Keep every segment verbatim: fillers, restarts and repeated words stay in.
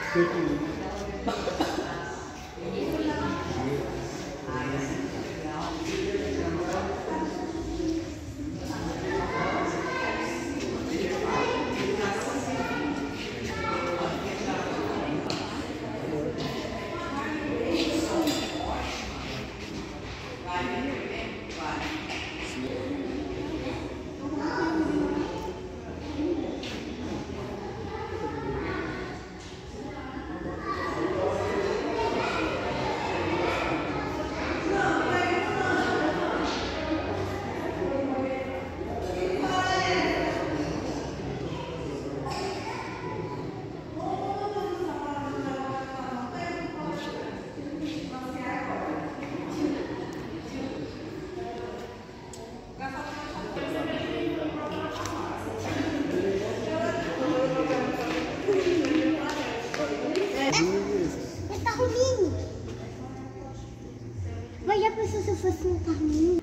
Mas já pensou se eu fosse um carrinho?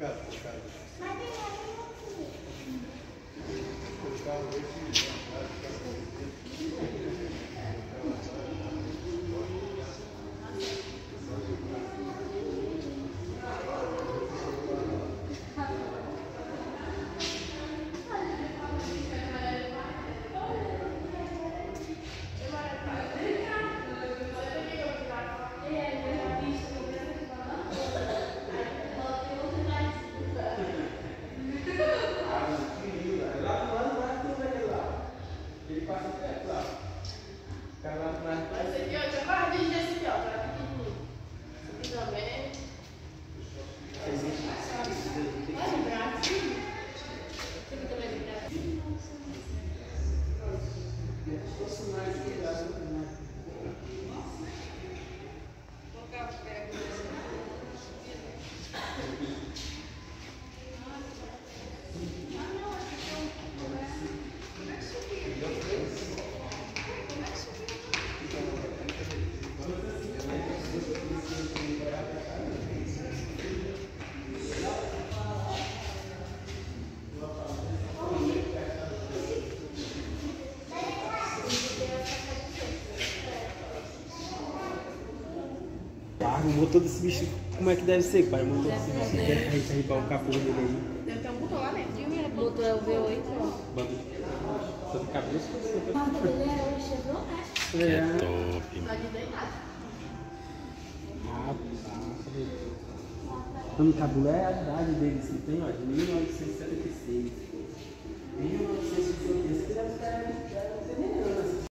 Esse aqui, ó, tinha mais de esse aqui, ó, tá pequenininho. Esse aqui também. Olha o braço. Esse aqui também é braço. Vou colocar o pé aqui. O motor desse bicho, como é que deve ser, pai? O motor desse bicho, deve a gente arrimar o capô dele aí. Deve ter um botão lá dentro. O botão é o V oito, ó. Bando só de cabeça. Ele é É top. Só de deitado. Rapaz. O cabulé é a idade dele, assim, tem, ó, de mil novecentos e setenta e seis. mil novecentos